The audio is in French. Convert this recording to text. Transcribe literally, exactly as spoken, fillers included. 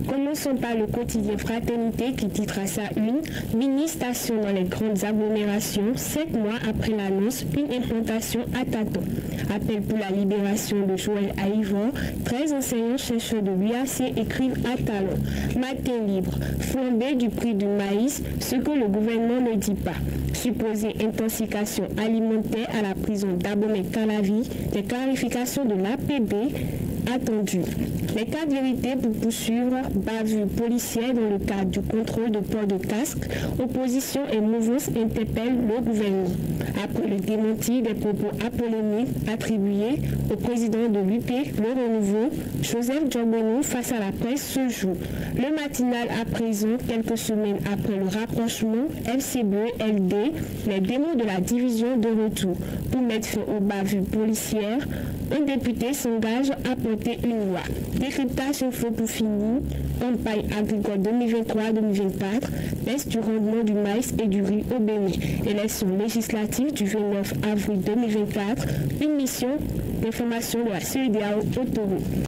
Commençons par le quotidien Fraternité qui titre à sa une « Mini-station dans les grandes agglomérations, cinq mois après l'annonce, une implantation à tâtons ». Appel pour la libération de Joël à Yvon, treize enseignants chercheurs de l'U A C écrivent à talon. Matin libre, flambée du prix du maïs, ce que le gouvernement ne dit pas. Supposée intensification alimentaire à la prison d'Abomey-Calavi, des clarifications de l'A P B attendues. Les cas de vérité pour poursuivre bavure policière dans le cadre du contrôle de port de casque, opposition et mouvance interpellent le gouvernement. Après le démenti des propos apolloniques attribués au président de l'U P, le renouveau, Joseph Djobonou, face à la presse ce jour. Le matinal à présent, quelques semaines après le rapprochement F C B L D, les démons de la division de retour. Pour mettre fin aux bavures policières, un député s'engage à porter une loi. Décryptage info pour finir, campagne agricole deux mille vingt-trois deux mille vingt-quatre, baisse du rendement du maïs et du riz au Bénin. Élection législative du vingt-neuf avril deux mille vingt-quatre, une mission d'information de la C E D E A O au Togo.